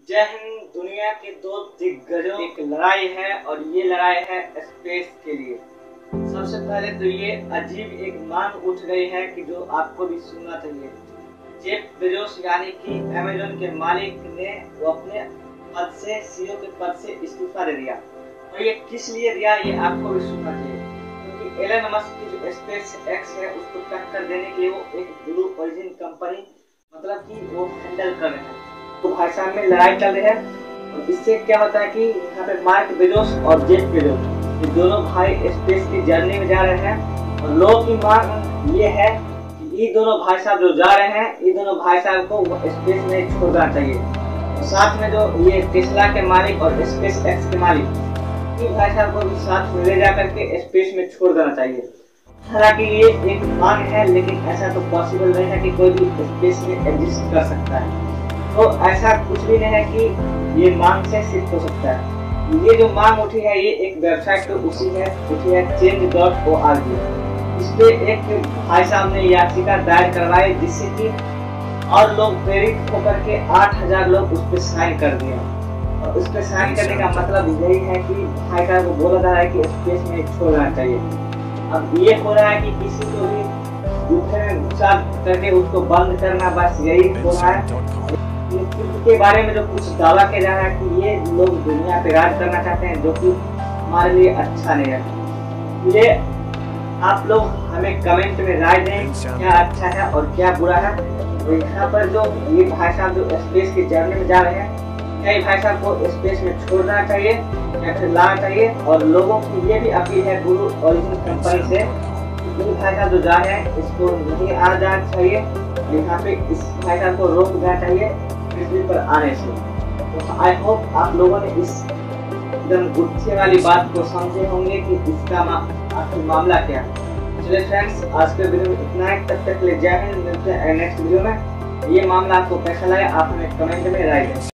जय हिंद। दुनिया के दो दिग्गजों की एक लड़ाई है और ये लड़ाई है स्पेस के लिए। सबसे पहले तो ये अजीब एक मांग उठ गई है कि जो आपको भी सुनना चाहिए। जेफ बेजोस यानी कि अमेज़न के मालिक ने वो अपने पद से सीईओ के पद से इस्तीफा दे दिया और ये किस लिए दिया ये आपको भी सुनना चाहिए, क्योंकि एलन मस्क की जो स्पेस एक्स है उसको टक्कर देने के लिए वो एक ब्लू ओरिजिन कंपनी मतलब कि वो हैंडल कर रहे हैं। तो भाई साहब में लड़ाई चल रही है और इससे क्या होता है कि यहाँ पे मार्क बेजोस और जेफ बेजोस ये दोनों भाई स्पेस की जर्नी में जा रहे हैं और लोगों की मांग ये है कि ये दोनों भाई साहब जो जा रहे हैं ये दोनों भाई साहब को स्पेस में छोड़ना चाहिए। और साथ में जो ये टेस्ला के मालिक और स्पेस एक्स के मालिक ये भाई साहब को भी साथ में ले जा करके स्पेस में छोड़ देना चाहिए। हालांकि ये एक मांग है लेकिन ऐसा तो पॉसिबल नहीं है कि कोई भी स्पेस में एग्जिस्ट कर सकता है। तो ऐसा कुछ भी नहीं है कि ये मांग से सिद्ध हो सकता है। ये जो मांग उठी है ये एक वेबसाइट पे उठी है change.org। इस पे एक भाई साहब ने याचिका दायर करवाई जिससे कि और लोग प्रेरित होकर के 8000 लोग उस पे साइन कर दिए। और उस पे साइन करने का मतलब यही है कि भाई साहब को बोला जा रहा है कि स्पेस में छोड़ना चाहिए। अब ये हो रहा है कि किसी को भी दूसरे में घुसा करके उसको बंद करना, बस यही हो रहा है। के बारे में जो कुछ दावा किया जा रहा है कि ये लोग दुनिया पे राज करना चाहते हैं, जो कि हमारे लिए अच्छा नहीं है। ये आप लोग हमें कमेंट में राय दें क्या अच्छा है और क्या बुरा है। तो यहाँ पर जो ये भाई साहब जो स्पेस की जर्नी में जा रहे हैं, क्या भाई साहब को स्पेस में छोड़ना चाहिए या फिर लाना चाहिए। और लोगों की ये भी अपील है ब्लू ओरिजिन कंपनी से, ये भाई साहब जो जा रहे हैं इसको नहीं आ जाना चाहिए, यहाँ पे इस भाई साहब को रोक देना चाहिए पृथ्वी पर आने से। तो आई होप आप लोगों ने इस एकदम गुत्थे वाली बात को समझे होंगे कि इसका आखिर मामला क्या है। चलिए फ्रेंड्स, आज के वीडियो में इतना ही। तब तक के लिए जय हिंद। मिलते हैं नेक्स्ट वीडियो में। ये मामला आपको कैसा लगा आप हमें कमेंट में राय दें।